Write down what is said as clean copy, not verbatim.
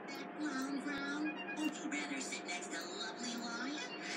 That clown frown? Would you rather sit next to lovely lion